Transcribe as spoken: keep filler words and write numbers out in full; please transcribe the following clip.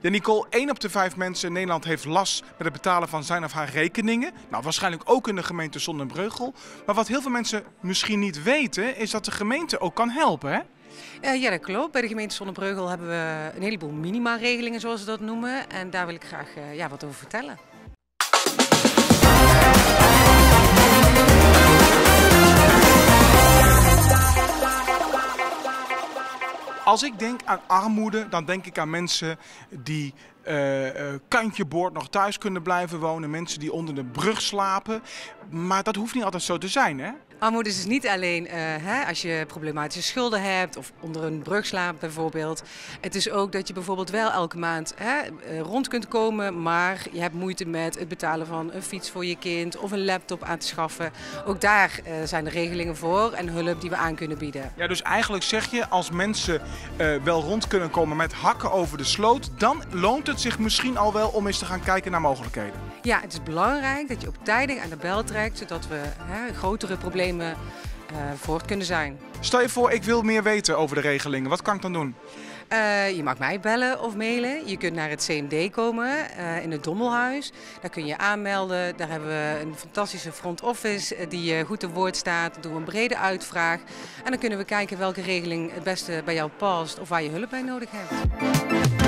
Ja, Nicole, één op de vijf mensen in Nederland heeft last met het betalen van zijn of haar rekeningen. Nou, waarschijnlijk ook in de gemeente Zonnebreugel. Maar wat heel veel mensen misschien niet weten, is dat de gemeente ook kan helpen, hè? Uh, ja, dat klopt. Bij de gemeente Zonnebreugel hebben we een heleboel minimaregelingen, zoals ze dat noemen. En daar wil ik graag uh, ja, wat over vertellen. Als ik denk aan armoede, dan denk ik aan mensen die uh, uh, kantje boord nog thuis kunnen blijven wonen. Mensen die onder de brug slapen. Maar dat hoeft niet altijd zo te zijn, hè? Armoede is dus niet alleen uh, hè, als je problematische schulden hebt of onder een brug slaapt bijvoorbeeld. Het is ook dat je bijvoorbeeld wel elke maand hè, rond kunt komen, maar je hebt moeite met het betalen van een fiets voor je kind of een laptop aan te schaffen. Ook daar uh, zijn er regelingen voor en hulp die we aan kunnen bieden. Ja, dus eigenlijk zeg je, als mensen uh, wel rond kunnen komen met hakken over de sloot, dan loont het zich misschien al wel om eens te gaan kijken naar mogelijkheden. Ja, het is belangrijk dat je op tijdig aan de bel trekt, zodat we hè, grotere problemen Uh, voort kunnen zijn. Stel je voor, ik wil meer weten over de regelingen. Wat kan ik dan doen? Uh, je mag mij bellen of mailen. Je kunt naar het C M D komen uh, in het Dommelhuis. Daar kun je je aanmelden. Daar hebben we een fantastische front office uh, die uh, goed te woord staat. Dan doen we een brede uitvraag. En dan kunnen we kijken welke regeling het beste bij jou past of waar je hulp bij nodig hebt.